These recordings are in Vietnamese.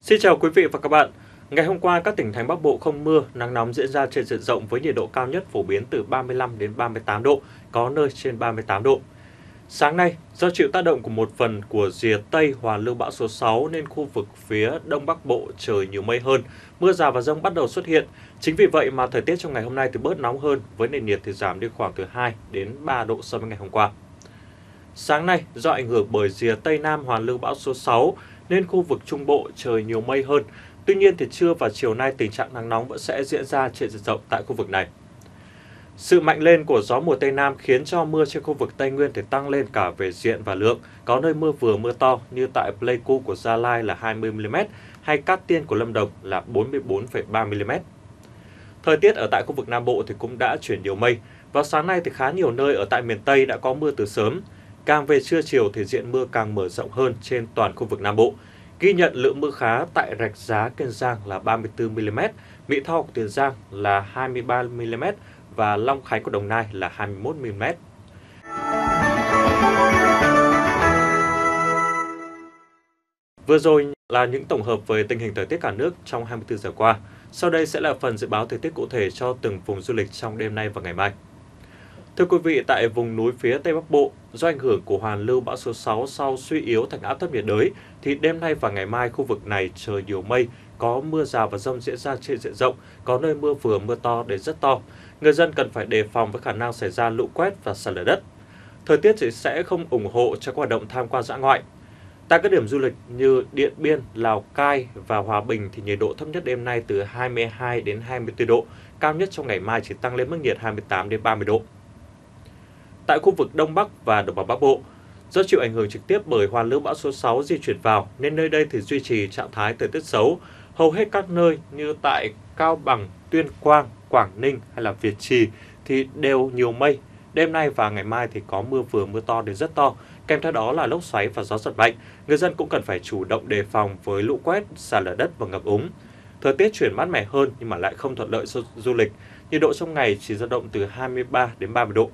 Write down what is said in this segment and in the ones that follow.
Xin chào quý vị và các bạn. Ngày hôm qua, các tỉnh thành Bắc Bộ không mưa, nắng nóng diễn ra trên diện rộng với nhiệt độ cao nhất phổ biến từ 35 đến 38 độ, có nơi trên 38 độ. Sáng nay, do chịu tác động của một phần của rìa Tây hoàn lưu bão số 6 nên khu vực phía Đông Bắc Bộ trời nhiều mây hơn, mưa rào và dông bắt đầu xuất hiện. Chính vì vậy mà thời tiết trong ngày hôm nay thì bớt nóng hơn, với nền nhiệt thì giảm đi khoảng từ 2 đến 3 độ so với ngày hôm qua. Sáng nay, do ảnh hưởng bởi rìa Tây Nam hoàn lưu bão số 6 nên khu vực Trung Bộ trời nhiều mây hơn. Tuy nhiên thì trưa và chiều nay tình trạng nắng nóng vẫn sẽ diễn ra trên diện rộng tại khu vực này. Sự mạnh lên của gió mùa Tây Nam khiến cho mưa trên khu vực Tây Nguyên thì tăng lên cả về diện và lượng, có nơi mưa vừa mưa to như tại Pleiku của Gia Lai là 20 mm hay Cát Tiên của Lâm Đồng là 44,3 mm. Thời tiết ở tại khu vực Nam Bộ thì cũng đã chuyển nhiều mây. Vào sáng nay thì khá nhiều nơi ở tại miền Tây đã có mưa từ sớm. Càng về trưa chiều thì diện mưa càng mở rộng hơn trên toàn khu vực Nam Bộ. Ghi nhận lượng mưa khá tại Rạch Giá, Kiên Giang là 34 mm, Mỹ Tho của Tiền Giang là 23 mm và Long Khánh của Đồng Nai là 21 mm. Vừa rồi là những tổng hợp về tình hình thời tiết cả nước trong 24 giờ qua. Sau đây sẽ là phần dự báo thời tiết cụ thể cho từng vùng du lịch trong đêm nay và ngày mai. Thưa quý vị, tại vùng núi phía Tây Bắc Bộ, do ảnh hưởng của hoàn lưu bão số 6 sau suy yếu thành áp thấp nhiệt đới, thì đêm nay và ngày mai khu vực này trời nhiều mây, có mưa rào và dông diễn ra trên diện rộng, có nơi mưa vừa mưa to đến rất to. Người dân cần phải đề phòng với khả năng xảy ra lũ quét và sạt lở đất. Thời tiết thì sẽ không ủng hộ cho các hoạt động tham quan dã ngoại. Tại các điểm du lịch như Điện Biên, Lào Cai và Hòa Bình thì nhiệt độ thấp nhất đêm nay từ 22 đến 24 độ, cao nhất trong ngày mai chỉ tăng lên mức nhiệt 28 đến 30 độ. Tại khu vực Đông Bắc và Đồng bằng Bắc Bộ, do chịu ảnh hưởng trực tiếp bởi hoàn lưu bão số 6 di chuyển vào nên nơi đây thì duy trì trạng thái thời tiết xấu. Hầu hết các nơi như tại Cao Bằng, Tuyên Quang, Quảng Ninh hay là Việt Trì thì đều nhiều mây. Đêm nay và ngày mai thì có mưa vừa mưa to đến rất to, kèm theo đó là lốc xoáy và gió giật mạnh. Người dân cũng cần phải chủ động đề phòng với lũ quét, sạt lở đất và ngập úng. Thời tiết chuyển mát mẻ hơn nhưng mà lại không thuận lợi cho du lịch. Nhiệt độ trong ngày chỉ dao động từ 23 đến 30 độ.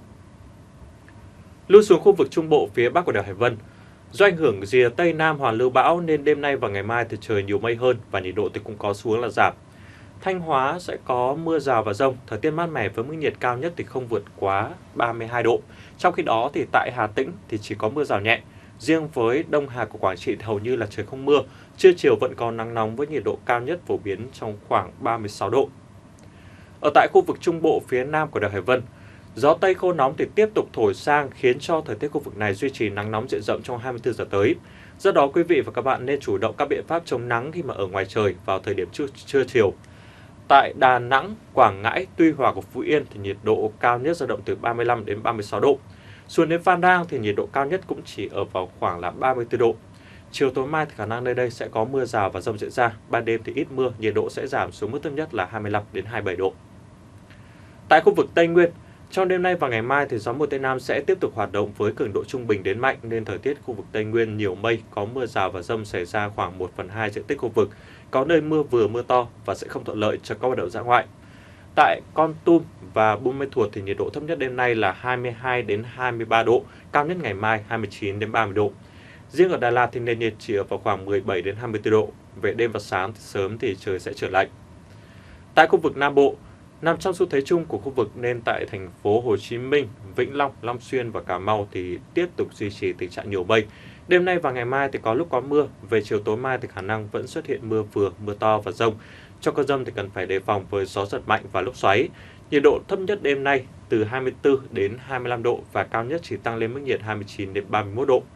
Lui xuống khu vực Trung Bộ phía Bắc của đèo Hải Vân, do ảnh hưởng rìa Tây Nam hoàn lưu bão nên đêm nay và ngày mai thì trời nhiều mây hơn và nhiệt độ thì cũng có xu hướng là giảm. Thanh Hóa sẽ có mưa rào và dông, thời tiết mát mẻ với mức nhiệt cao nhất thì không vượt quá 32 độ. Trong khi đó thì tại Hà Tĩnh thì chỉ có mưa rào nhẹ. Riêng với Đông Hà của Quảng Trị thì hầu như là trời không mưa, trưa chiều vẫn có nắng nóng với nhiệt độ cao nhất phổ biến trong khoảng 36 độ. Ở tại khu vực Trung Bộ phía Nam của đèo Hải Vân, gió Tây khô nóng thì tiếp tục thổi sang khiến cho thời tiết khu vực này duy trì nắng nóng diện rộng trong 24 giờ tới. Do đó quý vị và các bạn nên chủ động các biện pháp chống nắng khi mà ở ngoài trời vào thời điểm trưa chiều. Tại Đà Nẵng, Quảng Ngãi, Tuy Hòa của Phú Yên thì nhiệt độ cao nhất dao động từ 35 đến 36 độ. Xuống đến Phan Rang thì nhiệt độ cao nhất cũng chỉ ở vào khoảng là 34 độ. Chiều tối mai thì khả năng nơi đây sẽ có mưa rào và dông diễn ra, ban đêm thì ít mưa, nhiệt độ sẽ giảm xuống mức thấp nhất là 25 đến 27 độ. Tại khu vực Tây Nguyên, trong đêm nay và ngày mai thì gió mùa Tây Nam sẽ tiếp tục hoạt động với cường độ trung bình đến mạnh nên thời tiết khu vực Tây Nguyên nhiều mây, có mưa rào và dông xảy ra khoảng 1/2 diện tích khu vực, có nơi mưa vừa mưa to và sẽ không thuận lợi cho các hoạt động dã ngoại. Tại Kon Tum và Buôn Mê Thuột thì nhiệt độ thấp nhất đêm nay là 22 đến 23 độ, cao nhất ngày mai 29 đến 30 độ. Riêng ở Đà Lạt thì nền nhiệt chỉ ở vào khoảng 17 đến 24 độ, về đêm và sáng thì sớm thì trời sẽ trở lạnh. Tại khu vực Nam Bộ, nằm trong xu thế chung của khu vực nên tại thành phố Hồ Chí Minh, Vĩnh Long, Long Xuyên và Cà Mau thì tiếp tục duy trì tình trạng nhiều mây. Đêm nay và ngày mai thì có lúc có mưa, về chiều tối mai thì khả năng vẫn xuất hiện mưa vừa, mưa to và dông. Trong cơn dông thì cần phải đề phòng với gió giật mạnh và lốc xoáy. Nhiệt độ thấp nhất đêm nay từ 24 đến 25 độ và cao nhất chỉ tăng lên mức nhiệt 29 đến 31 độ.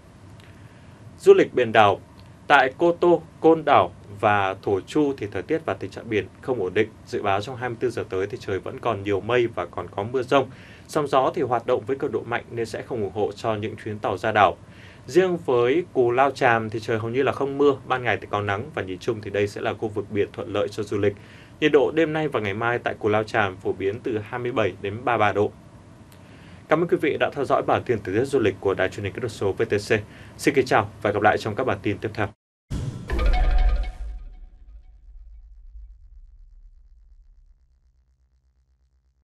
Du lịch biển đảo, tại Cô Tô, Côn Đảo và Thổ Chu thì thời tiết và tình trạng biển không ổn định. Dự báo trong 24 giờ tới thì trời vẫn còn nhiều mây và còn có mưa rông. Sóng gió thì hoạt động với cường độ mạnh nên sẽ không ủng hộ cho những chuyến tàu ra đảo. Riêng với Cù Lao Chàm thì trời hầu như là không mưa, ban ngày thì có nắng và nhìn chung thì đây sẽ là khu vực biển thuận lợi cho du lịch. Nhiệt độ đêm nay và ngày mai tại Cù Lao Chàm phổ biến từ 27 đến 33 độ. Cảm ơn quý vị đã theo dõi bản tin thời tiết du lịch của Đài Truyền hình Kỹ thuật số VTC. Xin kính chào và hẹn gặp lại trong các bản tin tiếp theo.